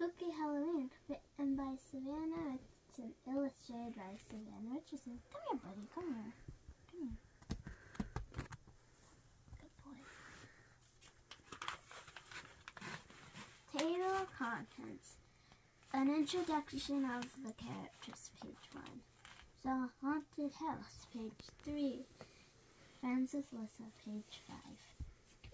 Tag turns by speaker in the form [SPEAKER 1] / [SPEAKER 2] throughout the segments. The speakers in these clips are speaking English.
[SPEAKER 1] Spooky Halloween, written by Savannah. It's an illustrated by Savannah Richardson. Come here, buddy. Come here. Come here. Good boy. Table of contents. An introduction of the characters, page 1. The Haunted House, page 3. Friends with Lissa, page 5. Come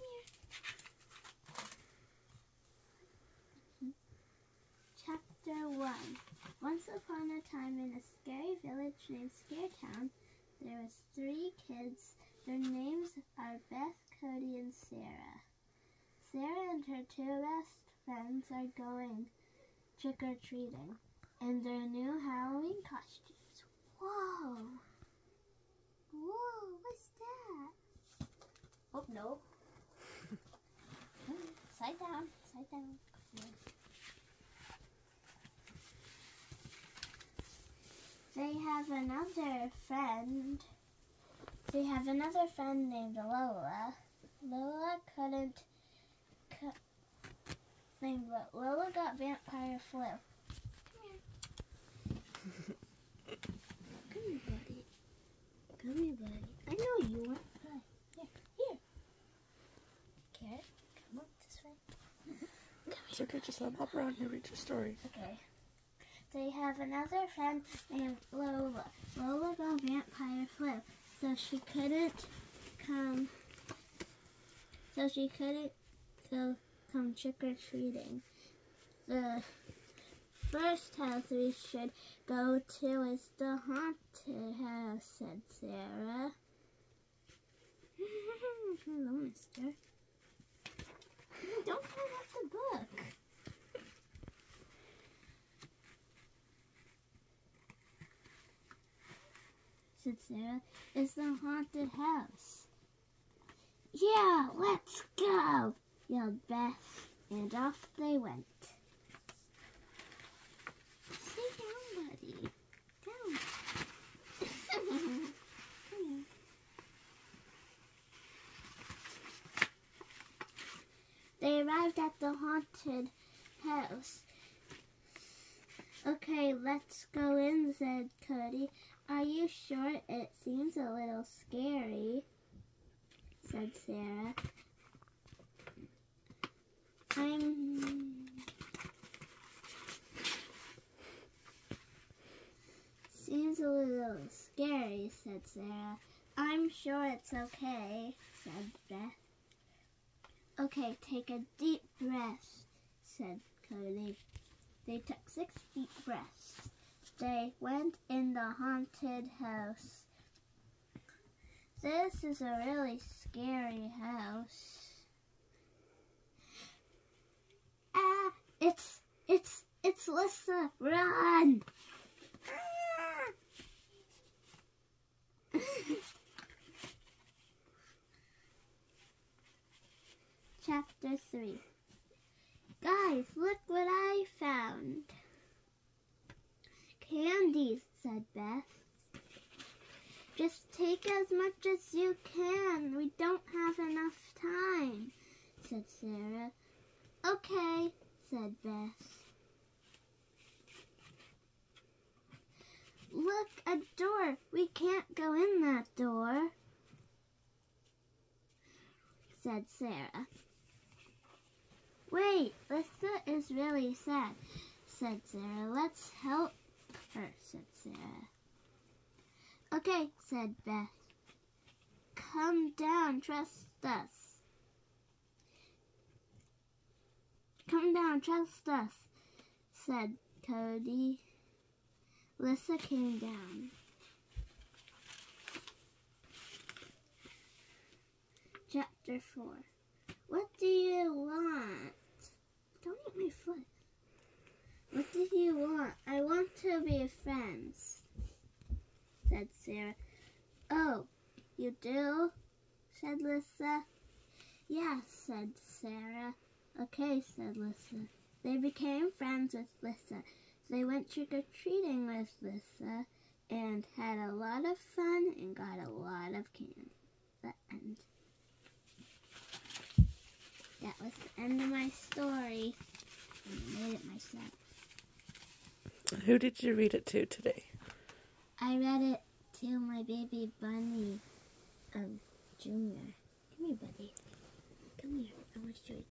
[SPEAKER 1] here. Chapter 1. Once upon a time in a scary village named Scaretown, there was 3 kids. Their names are Beth, Cody, and Sarah. Sarah and her 2 best friends are going trick-or-treating in their new Halloween costumes. Whoa! Whoa, what's that? Oh, no. Side down, side down. Yeah. They have another friend. They have another friend named Lola. Lola couldn't... Lola got vampire flu. Come here, buddy. Come here, buddy. I know you want to play. Here. Carrot, come up this way.
[SPEAKER 2] It's okay, just let him hop around here, read your story.
[SPEAKER 1] Okay. They have another friend named Lola. Lola got vampire flu, so she couldn't come. Come trick-or-treating. The first house we should go to is the haunted house, said Sarah. Hello, mister. Don't pull out the book. Said Sarah. It's the haunted house. Yeah, let's go, yelled Beth, and off they went. Stay down, buddy. Down. Come here. They arrived at the haunted house. Okay, let's go in, said Cody. Are you sure? It seems a little scary, said Sarah. Seems a little scary, said Sarah. I'm sure it's okay, said Beth. Okay, take a deep breath, said Cody. They took 6 deep breaths. They went in the haunted house. This is a really scary house. Ah, it's Lissa, run! Ah! Chapter 3. Guys, look what I found. Candies, said Beth. Just take as much as you can. We don't have enough time, said Sarah. Okay, said Beth. Look, a door. We can't go in that door, said Sarah. Wait, Lissa is really sad, said Sarah. Let's help her, said Sarah. Okay, said Beth. Come down, trust us. Come down, trust us, said Cody. Lissa came down. Chapter 4. What do you want? Don't eat my foot. What do you want? I want to be friends, said Sarah. Oh, you do? Said Lissa. Yeah, said Sarah. Okay, said Lissa. They became friends with Lissa. They went trick-or-treating with Lissa and had a lot of fun and got a lot of candy. The end. That was the end of my story. I made it myself.
[SPEAKER 2] Who did you read it to today?
[SPEAKER 1] I read it to my baby bunny, Junior. Come here, buddy. Come here. I want to show you.